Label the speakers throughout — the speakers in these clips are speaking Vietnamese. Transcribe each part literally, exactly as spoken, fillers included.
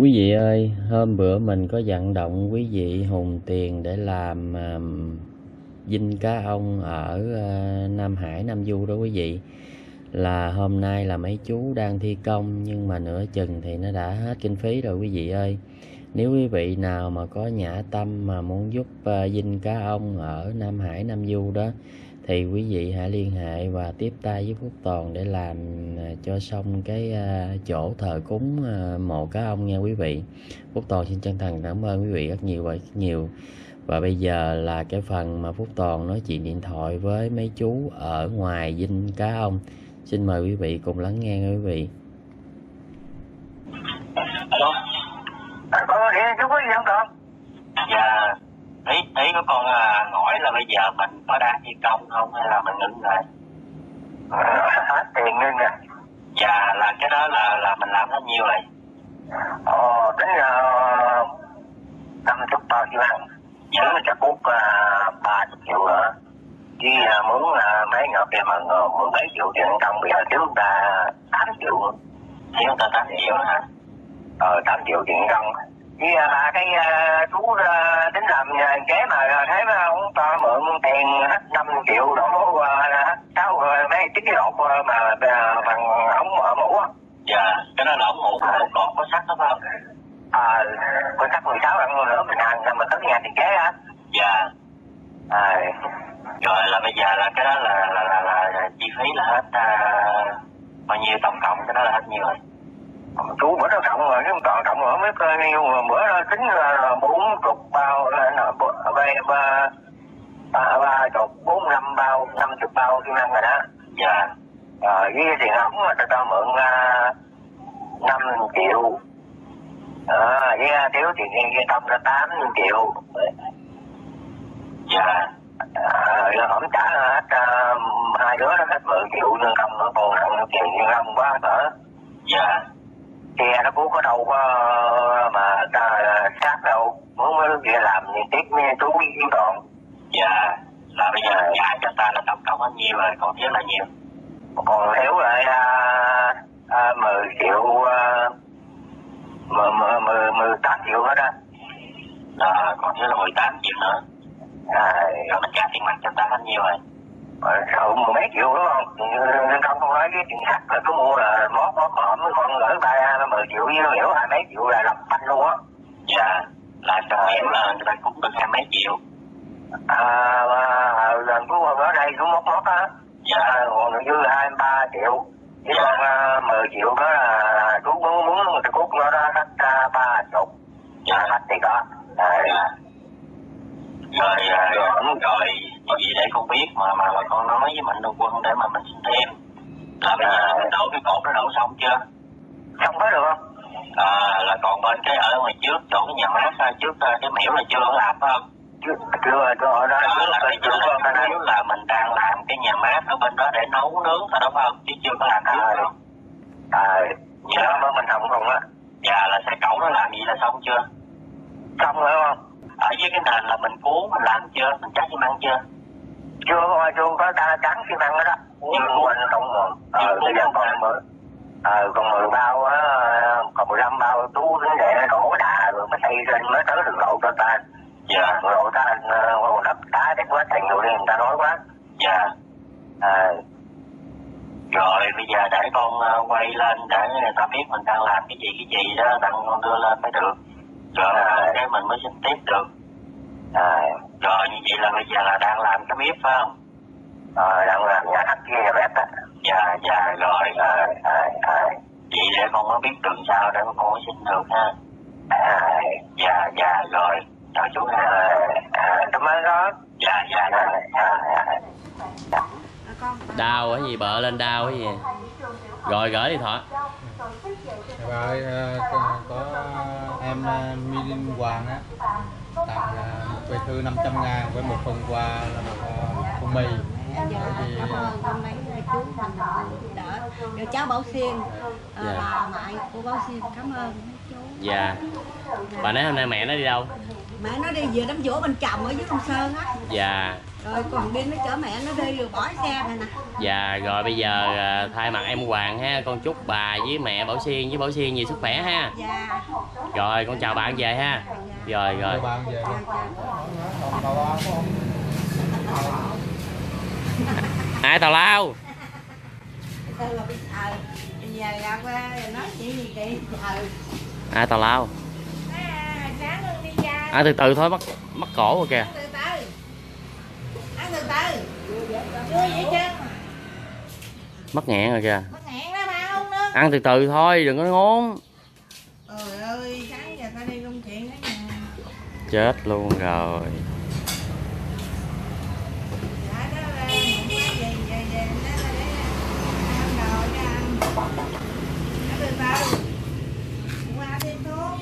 Speaker 1: Quý vị ơi, hôm bữa mình có vận động quý vị hùn tiền để làm um, dinh cá ông ở uh, Nam Hải, Nam Du đó quý vị. Là hôm nay là mấy chú đang thi công nhưng mà nửa chừng thì nó đã hết kinh phí rồi quý vị ơi. Nếu quý vị nào mà có nhã tâm mà muốn giúp uh, dinh cá ông ở Nam Hải, Nam Du đó thì quý vị hãy liên hệ và tiếp tay với Phúc Toàn để làm cho xong cái chỗ thờ cúng mộ cá ông nha quý vị. Phúc Toàn xin chân thành cảm ơn quý vị rất nhiều và rất nhiều. Và bây giờ là cái phần mà Phúc Toàn nói chuyện điện thoại với mấy chú ở ngoài dinh cá ông. Xin mời quý vị cùng lắng nghe quý vị.
Speaker 2: Alo.
Speaker 3: Ờ, thì chú có gì không con?
Speaker 2: Dạ, ý, ý của con là hỏi là bây giờ mình có đang thi công không hay là mình ngưng rồi?
Speaker 3: Hết tiền ngưng rồi.
Speaker 2: Dạ, là cái đó là là mình làm hết nhiêu rồi?
Speaker 3: Ờ, tính là năm mươi bao nhiêu hằng. Chứ chắc bút ba mươi triệu nữa. Chứ uh, muốn uh, mấy ngợp kia mà muốn mấy triệu tiền công bây giờ thiếu người ta tám triệu.
Speaker 2: Thiếu người ta tám triệu hả?
Speaker 3: Ờ, tám triệu tiền công. Chứ mà uh, cái uh, chú uh, tính làm uh, kế mà uh, thấy mà ông cho mượn tiền hết năm triệu đổ uh, sáu uh, mấy chín cái lột uh, mà uh, bằng ống mở mũ á.
Speaker 2: Dạ, cái đó là ống mũ của còn có sắt đó phải không?
Speaker 3: À, có sắt mười sáu ăn nữa mình ăn rồi mình tới nhà tiền kế hả?
Speaker 2: Dạ.
Speaker 3: À,
Speaker 2: rồi là bây giờ là cái đó là là là, là, là chi phí là hết uh, bao nhiêu tổng cộng cái đó là hết nhiêu rồi?
Speaker 3: chú bữa đó cộng rồi nhưng còn cộng ở mấy cơ nhiêu mà bữa đó tính là bốn chục bao là ba ba ba chục bốn năm bao năm chục bao xi măng rồi đó.
Speaker 2: Dạ.
Speaker 3: Rồi với tiền ống mà ta cho mượn năm triệu. À, với thiếu tiền ghi công là tám triệu.
Speaker 2: Dạ.
Speaker 3: À, rồi không trả hết uh, hai đứa nó hết mười triệu nhân công nữa còn không tiền nhân công quá nữa.
Speaker 2: Dạ.
Speaker 3: Xe nó cũng có đâu có mà ta sát đâu muốn mấy đứa kia làm thì tiếp với chú với Toàn.
Speaker 2: Dạ, là bây giờ trả cho ta là tổng cộng bao nhiêu rồi, còn thiếu là nhiều?
Speaker 3: Còn thiếu lại à, à, mười triệu à, mười, mười, mười, mười tám triệu hết á.
Speaker 2: Là còn thiếu là mười tám triệu nữa.
Speaker 3: À,
Speaker 2: rồi mình trả tiền mặt cho ta bao nhiêu rồi?
Speaker 3: Rồi mười mấy triệu đúng không? Nhưng không có nói cái tiền sắt là cứ mua là mót mót hỏm với con gửi ba mười triệu với hiểu hai mấy triệu là lập banh luôn á.
Speaker 2: Dạ, là cho hiểu là người ta cũng được hai mấy triệu.
Speaker 3: À, mà lần chú ở đây chú mót mót á. Dạ, còn dư là hai mươi ba triệu. Chứ còn uh, mười triệu đó là chú muốn muốn người ta cút nó đó hết uh, ba chục. Dạ, hết thì đó. Rồi,
Speaker 2: dạ. Rồi, rồi, rồi, rồi, gì để con biết mà mà, mà con nói với Mạnh Đông Quân để mà mình xin thêm. Là bây giờ mình đổ cái cột nó đổ xong chưa?
Speaker 3: xong hết được không?
Speaker 2: À, là còn bên cái ở ngoài trước, chỗ cái nhà mát trước cái miễu là chưa làm phải không?
Speaker 3: Chưa, chưa, chưa ở đó.
Speaker 2: Đó là cái chỗ cái miễu là mình đang làm cái nhà mát ở bên đó để nấu nướng thôi đó phải không? Chứ chưa có làm trước phải không?
Speaker 3: À, dạ đó mình không không á.
Speaker 2: Dạ, là xe cẩu nó làm gì là xong chưa?
Speaker 3: Xong rồi không?
Speaker 2: Ở dưới cái nền là mình cuốn mình làm chưa? Mình chắc xi măng chưa?
Speaker 3: Chưa có, chưa có ta trắng xi măng đó đó. Nhưng mình không rồi. Ờ, bây giờ còn mười, ờ, còn mười bao á, còn mười lăm bao tú đến để đổ đà rồi mới xây lên mới tới đường lộ cho ta.
Speaker 2: Dạ.
Speaker 3: Lộ ta đắp đá đất quá thành rồi người ta nói quá.
Speaker 2: Dạ.
Speaker 3: À.
Speaker 2: Rồi bây giờ để con uh, quay lên để người ta biết mình đang làm cái gì cái gì đó, đặng con đưa lên mới được. Rồi à, để mình mới xin tiếp được.
Speaker 3: À.
Speaker 2: Rồi như vậy là bây giờ là đang làm cái bếp phải không?
Speaker 3: Ờ, đang làm nhà khách kia nhà bếp á.
Speaker 2: Dạ, dạ, rồi.
Speaker 3: À, à, à.
Speaker 2: Vậy để con mới biết được sao để con mới xin được ha.
Speaker 3: À.
Speaker 2: Dạ, dạ, rồi. Chào chú ha.
Speaker 3: À, à, cảm ơn đó.
Speaker 2: Dạ, dạ, dạ.
Speaker 3: À, à, à.
Speaker 1: Đau cái gì bợ lên đau cái gì. Rồi gửi điện thoại.
Speaker 4: Rồi có, có em Minh Hoàng á tặng một bài thư năm trăm ngàn với một phần quà là một phong mì.
Speaker 5: Dạ, cảm ơn mấy chú mình giúp đỡ. Rồi cháu Bảo Xuyên, à,
Speaker 1: Dạ.
Speaker 5: bà ngoại của Bảo Xuyên cảm ơn mấy chú.
Speaker 1: Dạ. Bà nói hôm nay mẹ nó đi đâu?
Speaker 5: Mẹ nó đi vừa đám giỗ bên chồng ở dưới Long Sơn á.
Speaker 1: Dạ.
Speaker 5: Rồi còn bên nó chở mẹ nó đi rồi bỏ xe này nè.
Speaker 1: Dạ, rồi bây giờ thay mặt em Hoàng ha, con chúc bà với mẹ Bảo Xuyên với Bảo Xuyên nhiều sức khỏe ha.
Speaker 5: Dạ.
Speaker 1: Rồi con chào bạn về ha. Rồi rồi.
Speaker 4: Bạn về đi.
Speaker 1: Ai tào lao? Ai tào lao? À từ từ thôi, mắc mắc cổ rồi kìa. Mắc nghẹn rồi kìa. Ăn từ từ thôi, đừng có ngốn.
Speaker 5: Trời ơi, sáng giờ ta đi công chuyện đó nha.
Speaker 1: Chết luôn rồi.
Speaker 5: Dạ đó là về về về nó là để ăn đồ cho ăn. Nó từ từ. Qua thêm thuốc.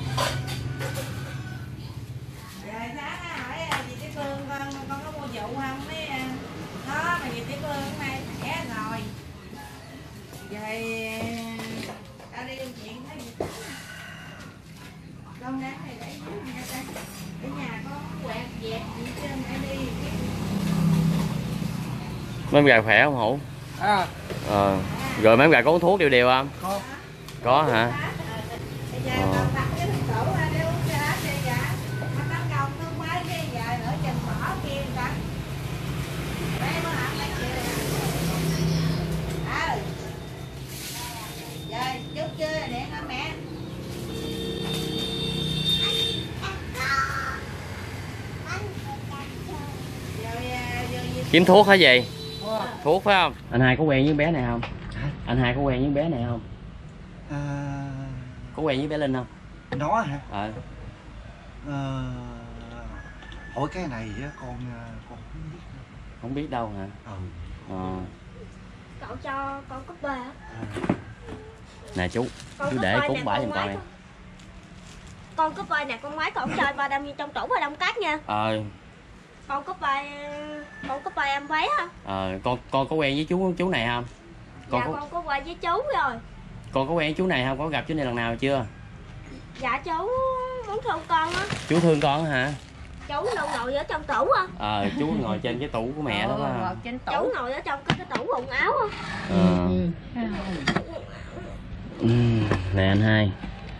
Speaker 5: Giờ sáng hỏi chị Tiểu Phương con con có mua rượu không? Mấy đó mà chị Tiểu Phương hôm nay khỏe rồi. Vậy ta đi công chuyện thấy gì? Con đáng này để nhà ta. Ở nhà có quẹt dẹp gì trên để đi.
Speaker 1: Mấy em gà khỏe không Hữu?
Speaker 4: À.
Speaker 1: Ờ. Rồi mấy em gà có uống thuốc đều đều không?
Speaker 4: Có.
Speaker 1: Có hả?
Speaker 5: Bây giờ con đặt cái thằng tổ ra để uống cho hết đi dạ. Mà tao cầu thương mấy cái giờ nữa chừng bỏ kia ta. Đây mới làm mấy chuyện này. Ờ. Rồi, chút chưa điện hả mẹ?
Speaker 1: Kiếm thuốc hả gì? Thuốc phải không? Anh hai có quen với bé này không?
Speaker 6: Hả?
Speaker 1: Anh hai có quen với bé này không?
Speaker 6: À,
Speaker 1: Có quen với bé Linh không?
Speaker 6: nó hả?
Speaker 1: Ờ.
Speaker 6: Ờ, hỏi cái này á con con không biết.
Speaker 1: Không biết đâu hả?
Speaker 6: Ừ.
Speaker 1: Ờ.
Speaker 7: Cậu cho con cúp bê hả?
Speaker 1: Nè chú,
Speaker 7: Con
Speaker 1: chú
Speaker 7: cúp
Speaker 1: để
Speaker 7: bê
Speaker 1: cúng
Speaker 7: nè,
Speaker 1: bả
Speaker 7: con
Speaker 1: giùm
Speaker 7: máy
Speaker 1: coi.
Speaker 7: con. Con cúp bê nè, con máy con chơi ba đâm trong tủ và đông cát nha.
Speaker 1: Ờ.
Speaker 7: Con cúp bê con cúp bê em váy hả?
Speaker 1: Ờ, con con có quen với chú chú này không? Con
Speaker 7: Dạ
Speaker 1: có
Speaker 7: con có qua với chú rồi.
Speaker 1: con có quen với chú này không? Có gặp chú này lần nào chưa?
Speaker 7: Dạ chú muốn thương con á.
Speaker 1: Chú thương con hả?
Speaker 7: Chú luôn ngồi ở trong tủ á.
Speaker 1: Ờ, chú ngồi trên cái tủ của mẹ đó phải không?
Speaker 5: trên
Speaker 7: Chú ngồi ở trong cái, cái tủ quần áo á.
Speaker 1: Ờ. Ừ, nè anh hai.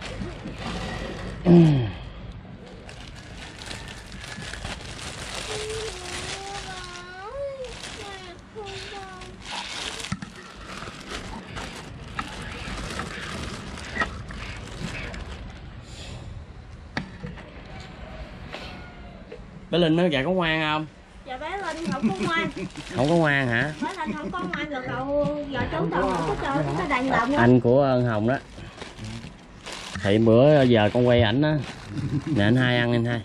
Speaker 1: Ừ. Bé Linh nó gà có ngoan không?
Speaker 7: Dạ bé Linh không có ngoan.
Speaker 1: Không có ngoan hả?
Speaker 7: Bé Linh không có ngoan rồi cậu giờ chú tao không có cho cái đàn động á.
Speaker 1: Anh của Ân Hồng đó. Thì bữa giờ con quay ảnh á. Nè anh hai ăn anh hai.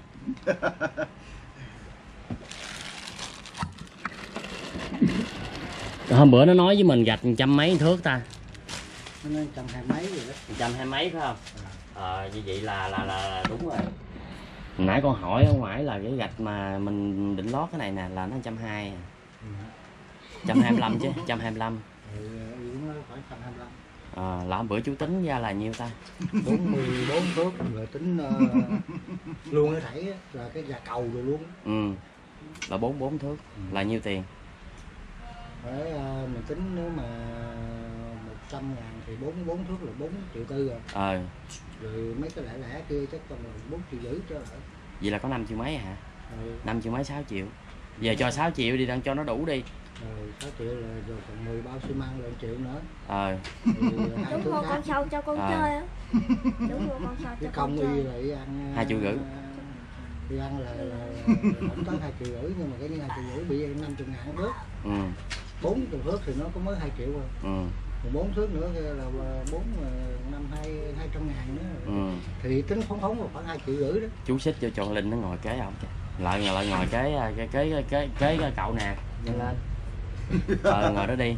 Speaker 1: Hôm bữa nó nói với mình gạch trăm mấy thước ta.
Speaker 6: Nó nói trăm hai mấy rồi đó.
Speaker 1: Trăm hai mấy phải không? Ờ, như vậy là, là là là đúng rồi. Nãy con hỏi ở ngoài là cái gạch mà mình định lót cái này nè là nó trăm hai, trăm hai mươi lăm chứ, trăm hai mươi lăm.
Speaker 6: Ừ, nó phải trăm hai mươi lăm.
Speaker 1: Ờ, là hôm bữa chú tính ra là nhiêu ta?
Speaker 6: bốn mươi bốn thước rồi tính uh, luôn cái thảy là cái nhà cầu rồi luôn.
Speaker 1: Ừ. Là bốn bốn thước. Ừ. Là nhiêu tiền?
Speaker 6: Phải uh, mình tính nếu mà một trăm ngàn thì bốn bốn thước là bốn triệu tư rồi.
Speaker 1: Ờ.
Speaker 6: Rồi mấy cái lẻ lẻ kia chắc còn là bốn triệu rưỡi cho lại.
Speaker 1: Vậy là có năm triệu mấy hả?
Speaker 6: Ừ.
Speaker 1: năm triệu mấy sáu triệu. Giờ cho sáu triệu đi đang cho nó đủ đi.
Speaker 6: Rồi sáu triệu là rồi còn mười bao xi măng rồi triệu nữa.
Speaker 1: Ờ.
Speaker 7: Chú mua con sâu cho con
Speaker 1: à.
Speaker 7: chơi á. Chú mua con sâu cho
Speaker 6: Cái
Speaker 7: con
Speaker 6: công
Speaker 7: chơi.
Speaker 6: y lại ăn
Speaker 1: hai triệu rưỡi.
Speaker 6: Đi ăn là, là, là không tới hai triệu rưỡi nhưng mà cái như hai triệu rưỡi bị năm mươi ngàn thước.
Speaker 1: Ừ.
Speaker 6: bốn mươi thước thì nó có mới hai triệu rồi.
Speaker 1: Ừ.
Speaker 6: Còn bốn thước nữa là bốn năm hai hai trăm ngàn nữa.
Speaker 1: Ừ.
Speaker 6: Thì tính phóng phóng là khoảng hai triệu rưỡi đó.
Speaker 1: Chú xích cho chọn Linh nó ngồi kế ổng kìa. Lại ngồi lại ngồi kế cái kế kế kế cái cậu nè. Nhanh lên. Ờ ngồi đó đi.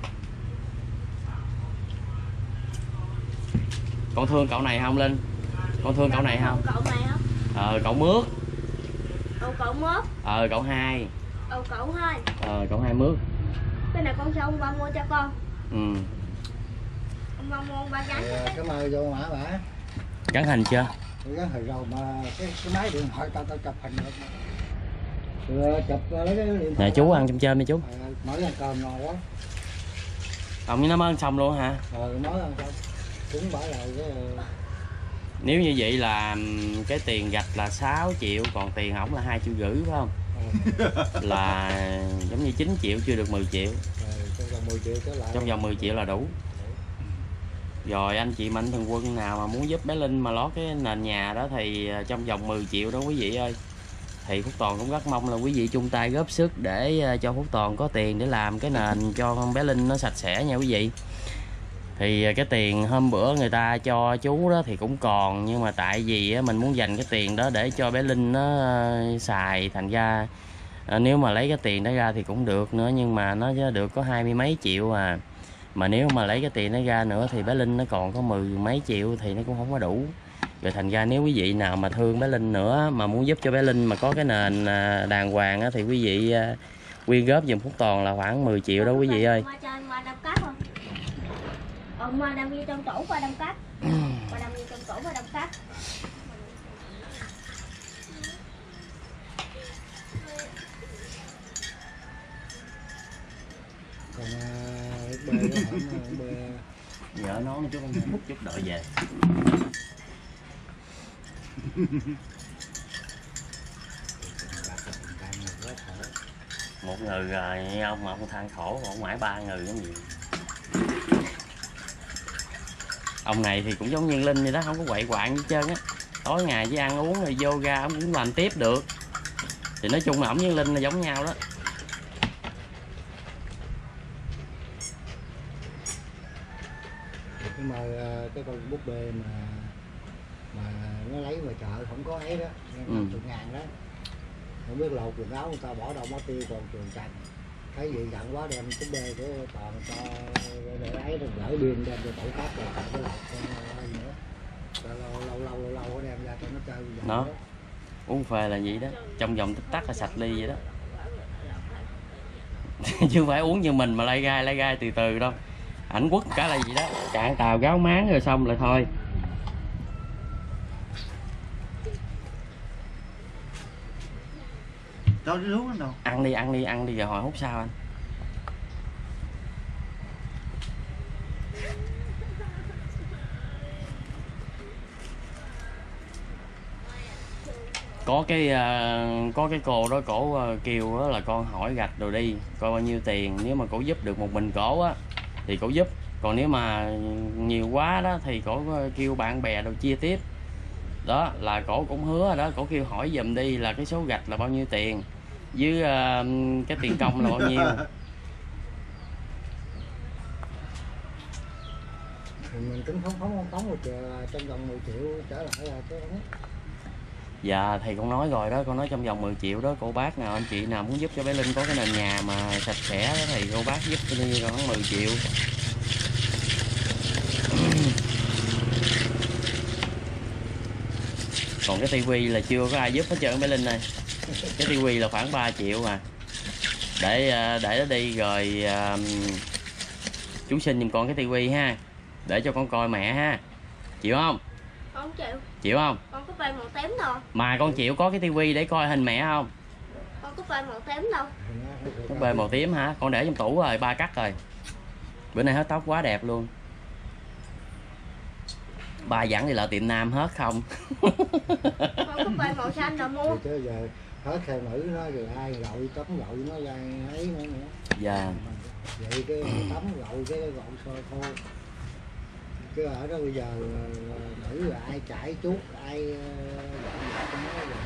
Speaker 1: Con thương cậu này không Linh? Con thương cậu này không?
Speaker 7: Cậu này hả?
Speaker 1: Ờ cậu mướt.
Speaker 7: Ồ cậu mướt.
Speaker 1: Ờ cậu hai.
Speaker 7: Ồ cậu hai.
Speaker 1: Ờ cậu hai mướt.
Speaker 7: Cái này con sao ông ba mua cho con?
Speaker 1: Ừ.
Speaker 7: Ông ba mua ông ba gắn
Speaker 6: Rồi, cái mời vô mã bả.
Speaker 1: Gắn hình chưa?
Speaker 6: Tôi gắn hình rồi mà cái, cái máy điện thoại tao tao chụp hình được. Rồi, chụp lấy cái điện thoại.
Speaker 1: Nè chú ăn chôm chôm đi chú.
Speaker 6: À, mới ăn cơm ngon quá.
Speaker 1: Ông với nó mới ăn xong luôn hả?
Speaker 6: Rồi mới ăn xong. Cũng bỏ lại cái
Speaker 1: Nếu như vậy là cái tiền gạch là sáu triệu, còn tiền ổng là hai triệu rưỡi phải không? Ừ. Là giống như chín triệu chưa được mười triệu.
Speaker 6: Ừ, trong vòng mười triệu trở lại.
Speaker 1: Trong vòng mười triệu là đủ. Rồi anh chị mạnh thường quân nào mà muốn giúp bé Linh mà lót cái nền nhà đó thì trong vòng mười triệu đó quý vị ơi. Thì Phúc Toàn cũng rất mong là quý vị chung tay góp sức để cho Phúc Toàn có tiền để làm cái nền cho con bé Linh nó sạch sẽ nha quý vị. Thì cái tiền hôm bữa người ta cho chú đó thì cũng còn, nhưng mà tại vì mình muốn dành cái tiền đó để cho bé Linh nó xài, thành ra nếu mà lấy cái tiền đó ra thì cũng được nữa, nhưng mà nó được có hai mươi mấy triệu à. Mà nếu mà lấy cái tiền đó ra nữa thì bé Linh nó còn có mười mấy triệu thì nó cũng không có đủ. Rồi thành ra nếu quý vị nào mà thương bé Linh nữa mà muốn giúp cho bé Linh mà có cái nền đàng hoàng á, thì quý vị quyên góp giùm Phúc Toàn là khoảng mười triệu đó quý vị ơi.
Speaker 7: Ông đang đi trong tủ qua đông cát. Qua đang đi trong tủ qua đông cát.
Speaker 6: Còn bê nó hổm bê
Speaker 1: vợ nó chút hút chút đợi về. Một người rồi ông mà ông than khổ, ông mãi ba người giống gì. Ông này thì cũng giống như Linh vậy đó, không có quậy quạng gì hết trơn á. Tối ngày với ăn uống rồi yoga ông cũng làm tiếp được. Thì nói chung là ổng với Linh là giống nhau đó.
Speaker 6: Nhưng mà cái con búp bê mà mà nó lấy ngoài chợ không có ấy đó, năm mươi ngàn đó. Không biết lột quần áo người ta bỏ đâu mất tiêu, còn trường cành. Thấy gì giận quá đem búp bê của Toàn cho để ấy rồi gửi biên đem cho tủ cát rồi cái lột con nữa. Rồi lâu lâu lâu lâu lâu đem ra cho nó chơi vậy.
Speaker 1: Nó uống phê là gì đó, trong vòng tích tắc là sạch ly vậy đó. Chứ không phải uống như mình mà lay gai lay gai từ từ đâu. Ảnh quất cả là gì đó, cạn tàu gáo máng rồi xong lại thôi.
Speaker 8: Cho đi uống đâu.
Speaker 1: Ăn đi, ăn đi, ăn đi rồi hồi hút sao anh. Có cái uh, có cái cô đó cổ uh, kêu đó là con hỏi gạch rồi đi coi bao nhiêu tiền, nếu mà cổ giúp được một mình cổ á thì cổ giúp, còn nếu mà nhiều quá đó thì cổ kêu bạn bè đồ chia tiếp. Đó là cổ cũng hứa rồi đó, cổ kêu hỏi giùm đi là cái số gạch là bao nhiêu tiền với uh, cái tiền công là bao nhiêu.
Speaker 6: Thì mình cũng không không tống một trong vòng mười triệu trở lại là cái đó.
Speaker 1: Dạ thì con nói rồi đó, con nói trong vòng mười triệu đó, cô bác nào anh chị nào muốn giúp cho bé Linh có cái nền nhà mà sạch sẽ đó, thì cô bác giúp cho đi khoảng mười triệu. Còn cái tivi là chưa có ai giúp hết trơn bé Linh ơi. Cái tivi là khoảng ba triệu mà. Để để nó đi rồi uh, chú xin giùm con cái tivi ha, để cho con coi mẹ ha. Chịu không?
Speaker 7: Không chịu.
Speaker 1: Chịu không?
Speaker 7: Con có phê màu tím đâu.
Speaker 1: Mà con chịu có cái tivi để coi hình mẹ không?
Speaker 7: Con có phê màu tím đâu.
Speaker 1: Có phê màu tím hả? Con để trong tủ rồi, ba cắt rồi. Bữa nay hết tóc quá đẹp luôn. Ba dẫn đi lại tiệm nam hết không?
Speaker 7: Con có phê màu xanh rồi mua.
Speaker 6: Chứ giờ hết theo nữ nó rồi ai gội tấm gội nó ra ấy nữa nữa.
Speaker 1: Dạ.
Speaker 6: Vậy cái tấm gội cái gội soi khô. Chứ ở đó bây giờ nữ là ai chải chuốt ai cũng nói rồi.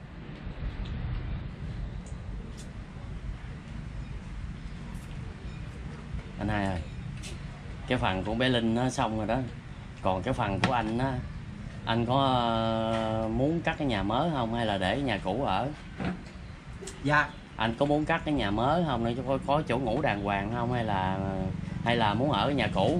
Speaker 1: Anh hai ơi, cái phần của bé Linh nó xong rồi đó, còn cái phần của anh á, anh có muốn cắt cái nhà mới không hay là để cái nhà cũ ở?
Speaker 8: Dạ.
Speaker 1: Anh có muốn cắt cái nhà mới không để cho có, có chỗ ngủ đàng hoàng không, hay là hay là muốn ở cái nhà cũ?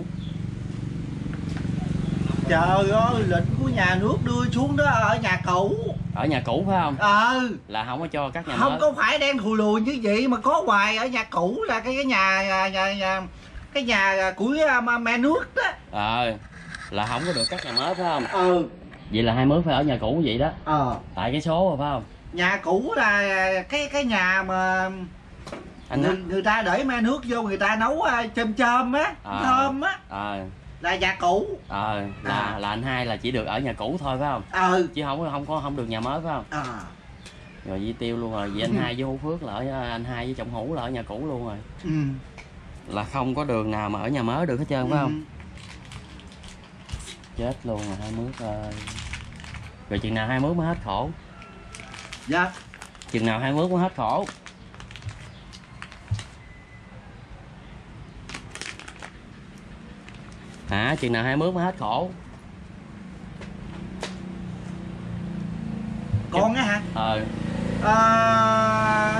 Speaker 8: Trời ơi, lệnh của nhà nước đưa xuống đó ở nhà cũ.
Speaker 1: Ở nhà cũ phải không?
Speaker 8: Ừ.
Speaker 1: Là không có cho cắt nhà
Speaker 8: không
Speaker 1: mới.
Speaker 8: Không có phải đen thùi lùi như vậy mà có hoài. Ở nhà cũ là cái cái nhà, nhà, nhà, nhà cái nhà của mẹ nước đó.
Speaker 1: Ờ, là không có được cắt nhà mới phải không?
Speaker 8: Ừ.
Speaker 1: Vậy là hai mướn phải ở nhà cũ vậy đó.
Speaker 8: Ờ.
Speaker 1: Tại cái số rồi phải không?
Speaker 8: Nhà cũ là cái cái nhà mà
Speaker 1: anh
Speaker 8: người, người ta để me nước vô người ta nấu chôm chôm á,
Speaker 1: à,
Speaker 8: thơm á.
Speaker 1: À,
Speaker 8: là nhà cũ.
Speaker 1: Ờ là
Speaker 8: À.
Speaker 1: là anh hai là chỉ được ở nhà cũ thôi phải không?
Speaker 8: Ừ.
Speaker 1: Chứ không không có không được nhà mới phải không?
Speaker 8: À.
Speaker 1: Rồi Di Tiêu luôn rồi, vậy anh hai với Hữu Phước là ở anh hai với Trọng Hữu là ở nhà cũ luôn rồi.
Speaker 8: Ừ.
Speaker 1: Là không có đường nào mà ở nhà mới được hết trơn phải không?
Speaker 8: Ừ.
Speaker 1: Chết luôn rồi hai mướt ơi. Rồi chừng nào hai mướt mới hết khổ?
Speaker 8: Dạ.
Speaker 1: Chừng nào hai mướt mới hết khổ? Hả? Chừng nào hai mướt mới hết khổ?
Speaker 8: Con á hả?
Speaker 1: Ờ.
Speaker 8: À...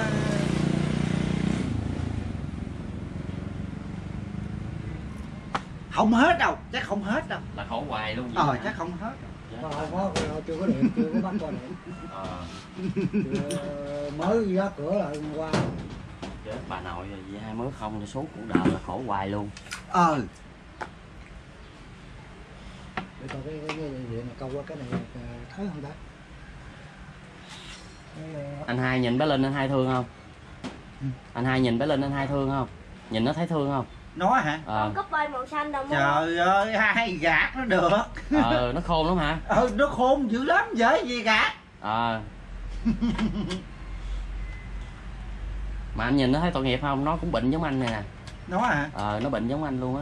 Speaker 8: không hết đâu, chắc không hết đâu.
Speaker 1: Là khổ hoài luôn.
Speaker 8: Ờ chắc không hết đâu.
Speaker 6: Không có, chưa có điện, chưa có bắt qua điện.
Speaker 1: Ờ.
Speaker 6: Chưa, mới giá cửa lại hôm qua.
Speaker 1: Chết bà nội rồi, vậy hai mướt không thì suốt cuộc đời là khổ hoài luôn.
Speaker 8: Ờ.
Speaker 6: Để coi cái cái cái điện này câu qua cái này thấy không ta?
Speaker 1: Anh hai nhìn bé Linh anh hai thương không? Anh hai nhìn bé Linh anh hai thương không? Nhìn nó thấy thương không?
Speaker 8: Nó hả?
Speaker 1: Ờ.
Speaker 7: Con cúp bơi màu xanh đâu mua.
Speaker 8: Trời ơi, hai gạt nó được.
Speaker 1: Ờ nó khôn lắm hả?
Speaker 8: Ừ, nó khôn dữ lắm, dễ gì gạt.
Speaker 1: Ờ. Mà anh nhìn nó thấy tội nghiệp không? Nó cũng bệnh giống anh này nè.
Speaker 8: Nó hả?
Speaker 1: Ờ nó bệnh giống anh luôn á.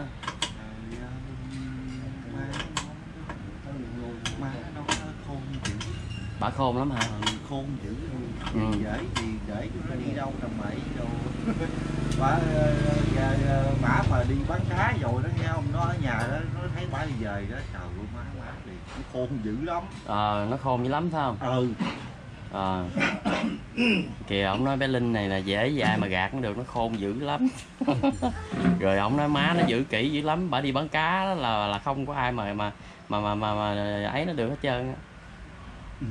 Speaker 8: Má nó khôn dữ.
Speaker 1: Bà khôn lắm hả?
Speaker 8: Khôn dữ luôn.
Speaker 1: Ừ.
Speaker 8: Dễ gì để nó đi đâu tầm bậy đâu. Bà bả mà đi bán cá rồi đó nghe không, nó ở nhà đó nó thấy bả đi về đó, trời ơi má má đi, nó khôn dữ lắm.
Speaker 1: Ờ nó khôn dữ lắm phải không?
Speaker 8: Ừ.
Speaker 1: Ờ. Kìa ổng nói bé Linh này là dễ dai mà gạt nó được, nó khôn dữ lắm. Rồi ổng nói má nó giữ kỹ dữ lắm, bả đi bán cá đó là là không có ai mà mà mà mà mà, mà ấy nó được hết trơn á.
Speaker 8: Ừ.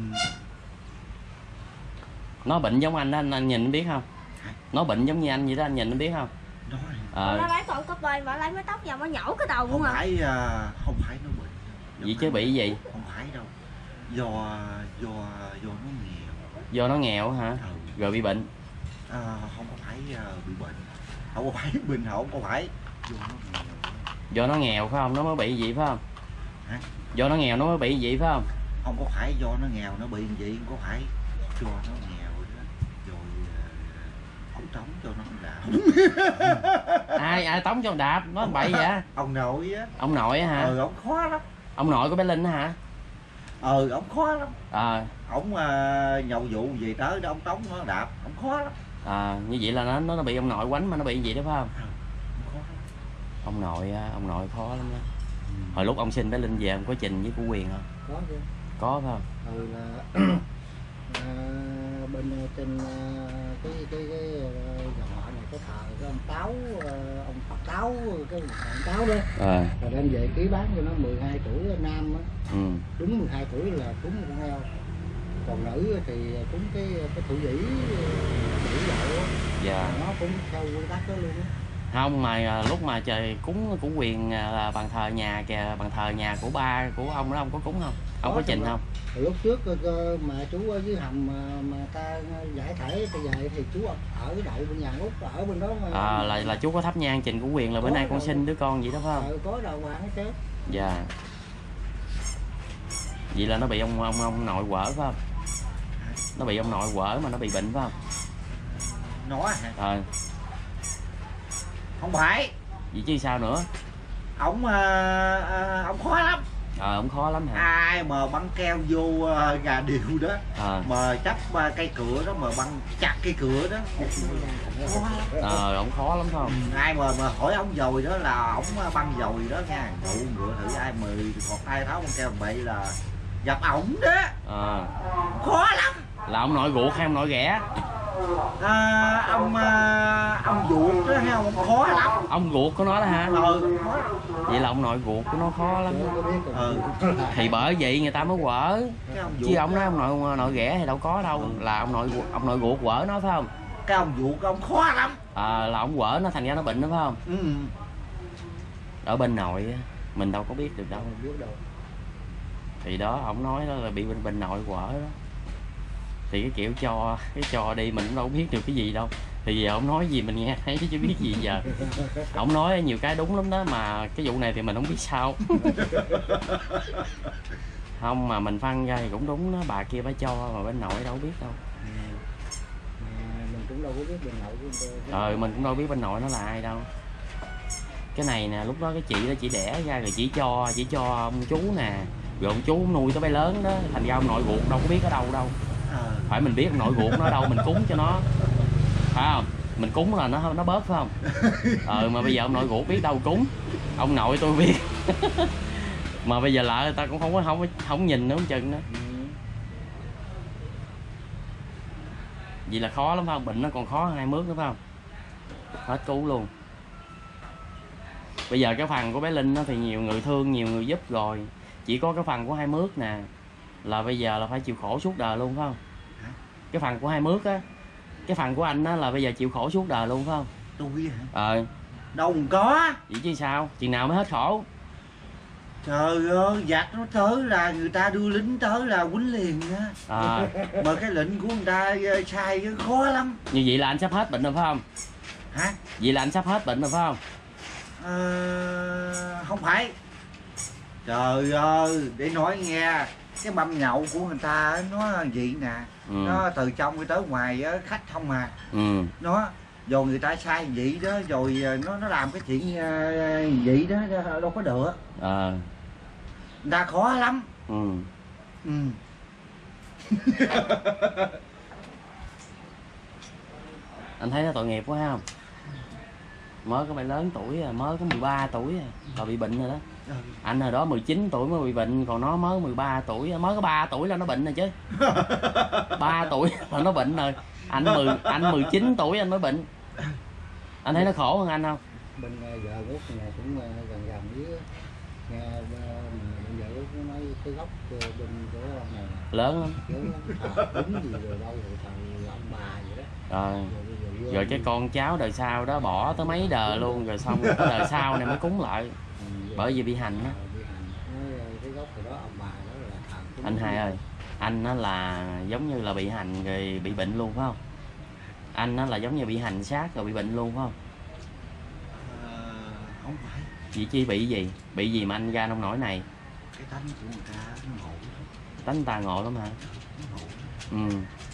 Speaker 1: Nó bệnh giống anh đó, anh, anh nhìn nó biết không? Nó bệnh giống như anh vậy đó, anh nhìn nó biết không?
Speaker 8: Nó
Speaker 1: Ờ.
Speaker 7: Nó lấy con cúp bơi mà lấy mái tóc vào nó nhổ cái đầu
Speaker 8: không
Speaker 7: luôn à.
Speaker 8: phải à, không phải nó bệnh.
Speaker 1: Vậy chứ bị gì?
Speaker 8: Không phải đâu. Do do do nó nghèo.
Speaker 1: Do nó nghèo hả?
Speaker 8: Ừ.
Speaker 1: Rồi bị bệnh.
Speaker 8: À, không có phải uh, bị bệnh, không có phải bệnh, không có phải do nó nghèo.
Speaker 1: Do nó nghèo phải không? Nó mới bị gì phải không?
Speaker 8: Hả?
Speaker 1: Do nó nghèo nó mới bị gì phải không?
Speaker 8: Không có phải do nó nghèo nó bị gì, không có phải do nó nghèo đó. Rồi uh, ông Tống cho nó đạp.
Speaker 1: ai ai tống cho đạp nó bậy vậy?
Speaker 8: Ông nội á.
Speaker 1: Ông nội á hả?
Speaker 8: Ờ ông khó lắm.
Speaker 1: Ông nội của bé Linh á hả?
Speaker 8: Ờ ông khó lắm.
Speaker 1: À.
Speaker 8: Ông uh, nhậu vụ gì tới đó ông Tống nó đạp, ông khó lắm.
Speaker 1: À như vậy là nó nó bị ông nội quánh mà nó bị gì đó phải không?
Speaker 8: Ông khó lắm.
Speaker 1: Ông nội ông nội khó lắm đó. Ừ. Hồi lúc ông sinh bé Linh về ông có trình với cô Quyền không?
Speaker 6: Có chứ.
Speaker 1: Có phải không?
Speaker 6: Ừ là à, bên trên cái cái cái dòng họ này có thờ cái ông Táo, ông Phật Táo, cái ông Táo đó.
Speaker 1: À.
Speaker 6: Rồi đem về ký bán cho nó mười hai tuổi nam á.
Speaker 1: Ừ.
Speaker 6: Đúng mười hai tuổi là cúng con heo. Còn nữ thì cúng cái cái thủ dĩ nữ dậu á.
Speaker 1: Dạ.
Speaker 6: Nó cũng theo quy tắc đó luôn á.
Speaker 1: Không mà lúc mà trời cúng của Quyền là bàn thờ nhà kìa, bàn thờ nhà của ba của ông đó ông có cúng không? Ông có, có trình không?
Speaker 6: Lúc trước mà chú ở dưới hầm mà, mà ta giải thể ta về thì chú ở đậu bên nhà Út ở bên đó mà.
Speaker 1: À, là là chú có thắp nhang trình của Quyền là bữa nay con sinh đứa con vậy đó phải không?
Speaker 6: Ừ, có đầu hoàng hết chứ.
Speaker 1: Dạ. Vậy là nó bị ông ông ông nội quở phải không? Nó bị ông nội quở mà nó bị bệnh phải không?
Speaker 8: Nó hả?
Speaker 1: Ờ.
Speaker 8: Không phải.
Speaker 1: Vậy chứ sao nữa?
Speaker 8: Ông uh, uh, ông khó lắm.
Speaker 1: Ờ ông khó lắm hả?
Speaker 8: Ai mà băng keo vô uh, gà điều đó
Speaker 1: à.
Speaker 8: Mà chấp uh, cây cửa đó mà băng chặt cây cửa đó khó lắm.
Speaker 1: Ờ ông khó lắm phải không?
Speaker 8: Ừ, ai mà mà hỏi ông dồi đó là ổng băng dồi đó nha, ngụ ngựa thử ai mà còn ai tháo băng keo bậy là gặp ổng đó.
Speaker 1: À.
Speaker 8: Khó lắm.
Speaker 1: Là ông nội ruột hay ông nội ghẻ?
Speaker 8: À, ông à, ông ruột đó hay ông khó lắm.
Speaker 1: Ông ruột của nó đó hả?
Speaker 8: Ừ, khó lắm.
Speaker 1: Vậy là ông nội ruột của nó khó lắm.
Speaker 8: Ừ.
Speaker 1: Thì bởi vậy người ta mới quở. Chứ ông nói ông nội nội ghẻ thì đâu có đâu. Ừ. Là ông nội ông nội ruột quở nó phải không?
Speaker 8: Cái ông ruột ông khó lắm.
Speaker 1: À, là ông quở nó thành ra nó bệnh đó phải không?
Speaker 8: Ừ.
Speaker 1: Ở bên nội mình đâu có biết được đâu. Thì đó ông nói đó là bị bên bên nội quở đó. Thì cái kiểu cho cái cho đi mình cũng đâu biết được cái gì đâu, Thì giờ ông nói gì mình nghe thấy chứ biết gì giờ. Ông nói nhiều cái đúng lắm đó, mà cái vụ này thì mình không biết sao. Không, mà mình phân ra thì cũng đúng đó, bà kia bà cho mà bên nội đâu biết đâu.
Speaker 6: Mình cũng đâu có biết bên nội của
Speaker 1: Ờ mình cũng đâu biết bên nội nó là ai đâu. Cái này nè, lúc đó cái chị đó chị đẻ ra rồi chỉ cho chỉ cho ông chú nè, rồi ông chú nuôi tới bay lớn đó, thành ra ông nội ruột đâu có biết ở đâu đâu. Phải mình biết ông nội ruột nó ở đâu mình cúng cho nó, phải không? Mình cúng là nó nó bớt phải không? Ờ mà bây giờ ông nội ruột biết đâu cúng, ông nội tôi biết. Mà bây giờ lại người ta cũng không có không không nhìn nữa, không chừng nữa. Vậy là khó lắm phải không? Bệnh nó còn khó hơn hai mướt nữa phải không? Hết cứu luôn. Bây giờ cái phần của bé Linh nó thì nhiều người thương, nhiều người giúp rồi. Chỉ có cái phần của hai mướt nè là bây giờ là phải chịu khổ suốt đời luôn phải không? Cái phần của hai mướt á, cái phần của anh á là bây giờ chịu khổ suốt đời luôn phải không?
Speaker 8: Tôi hả?
Speaker 1: Ờ.
Speaker 8: Đâu có.
Speaker 1: Vậy chứ sao? Chừng nào mới hết khổ?
Speaker 8: Trời ơi, giặc nó tới là người ta đưa lính tới là quýnh liền á.
Speaker 1: À.
Speaker 8: Mà cái lệnh của người ta sai khó lắm.
Speaker 1: Như vậy là anh sắp hết bệnh rồi phải không?
Speaker 8: Hả?
Speaker 1: Vậy là anh sắp hết bệnh rồi phải không?
Speaker 8: À, không phải. Trời ơi, để nói nghe, cái mâm nhậu của người ta nó vậy nè. Ừ. Nó từ trong tới ngoài khách không mà. Ừ. Nó rồi người ta sai vậy đó, rồi nó nó làm cái chuyện vậy đó đâu có được. À. Người ta khó lắm. Ừ. Ừ.
Speaker 1: Anh thấy nó tội nghiệp quá không? Mới có bạn lớn tuổi à, mới có mười ba tuổi à, là bị bệnh rồi đó. Ừ. Anh hồi đó mười chín tuổi mới bị bệnh, còn nó mới mười ba tuổi, mới có ba tuổi là nó bệnh rồi chứ. ba tuổi là nó bệnh rồi. Anh mười anh mười chín tuổi anh mới bệnh. Anh thấy nó khổ hơn anh không?
Speaker 6: Bên vợ Út này cũng gần gần với nghe vợ Út nó nói cái gốc bên của ông này
Speaker 1: lớn lắm.
Speaker 6: Lớn lắm. À, đúng gì rồi đâu rồi thằng ông bà vậy đó.
Speaker 1: Rồi. Rồi, rồi cái con cháu đời sau đó bỏ tới mấy đời luôn, rồi xong cái đời sau này mới cúng lại. Ừ, bởi vì bị hành á.
Speaker 6: Cái gốc rồi đó ông bà đó là thằng
Speaker 1: anh Hai ơi, anh nó là giống như là bị hành rồi bị bệnh luôn phải không? Anh nó là giống như bị hành sát rồi bị bệnh luôn phải không?
Speaker 8: À, không phải.
Speaker 1: Chị Chi bị gì? Bị gì mà anh ra nông nổi này?
Speaker 8: Cái tánh của người ta nó ngộ lắm.
Speaker 1: Tánh người ta ngộ lắm hả?
Speaker 8: Nó ngộ
Speaker 1: Ừ.
Speaker 8: lắm.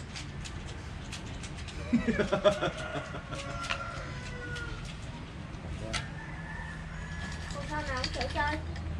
Speaker 7: Sao nào cũng chơi.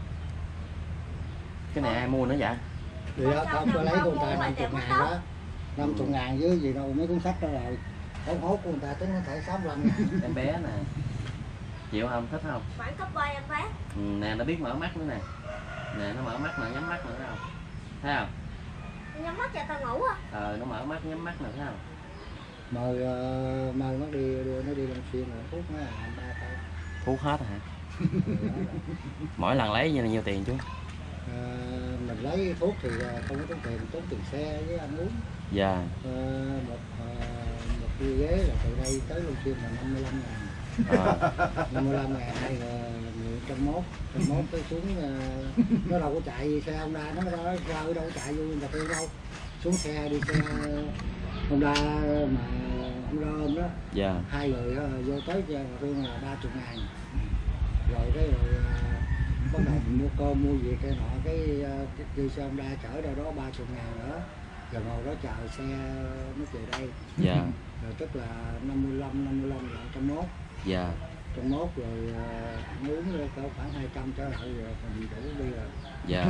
Speaker 1: Cái này ai mua nữa vậy?
Speaker 6: Thì đó, không có lấy của người ta năm mươi ngàn đó. năm mươi ngàn dưới gì đâu mấy cuốn sách đó rồi. Không hốt của người ta tính nó phải sáu mươi lăm ngàn.
Speaker 1: Em bé nè. Chịu không? Thích không?
Speaker 7: Khoảng cấp ba em bé.
Speaker 1: Ừ, nè nó biết mở mắt nữa nè. Nè nó mở mắt nè, nhắm mắt nữa thấy không? Thấy không?
Speaker 7: Nhắm mắt cho tao ngủ á.
Speaker 1: Ờ nó mở mắt nhắm mắt nè thấy không?
Speaker 6: Mời uh, mời nó đi đưa nó đi Long Xuyên rồi thuốc nó làm ba tay.
Speaker 1: Thuốc hết hả? Mỗi lần lấy như là nhiêu tiền chú?
Speaker 6: À, mình lấy thuốc thì không có tốn tiền, tốn tiền xe với ăn uống. Dạ. À, một à, một cái ghế là từ đây tới Long Xuyên là năm mươi lăm ngàn. À. năm mươi lăm ngàn hay là một trăm mốt, một trăm mốt tới xuống nó đâu có chạy xe Honda, nó đâu đâu đâu chạy vô cà phê đâu. Xuống xe đi xe Honda mà ông rơm đó. Dạ. Hai người đó, vô tới cà phê là ba mươi ngàn. Rồi cái rồi bắt đầu mua cơm mua gì cái nọ cái cái đi xe Honda chở đâu đó ba mươi ngàn nữa, rồi ngồi đó chờ xe nó về đây. Dạ. Rồi tức là năm mươi lăm năm mươi lăm là một trăm mốt. Dạ. một trăm mốt rồi ăn uống rồi có khoảng hai trăm trở lại rồi mình đủ đi rồi. Dạ.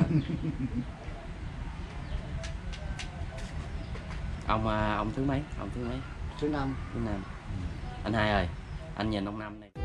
Speaker 1: Ông ông thứ mấy? Ông thứ mấy?
Speaker 6: Thứ năm.
Speaker 1: Thứ năm. Anh Hai ơi, anh nhìn ông Năm này.